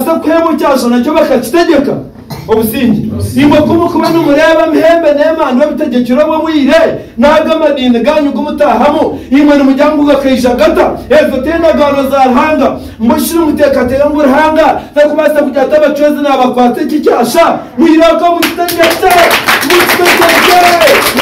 asa kwemo cyasho nacyo bakakitegeka obusingi imbo kumukuba n'umureba mihembe n'Imana babitegekira bo mwire naga amadini ganyu gumutahamo imwe n'umujyango ugakayisha gata ezo tenda gano za ruhanga mushira umutekatera ngo ruhanga zakubasa kujyata abacozi n'abakwate kicyasha mwiraka mu kitegekere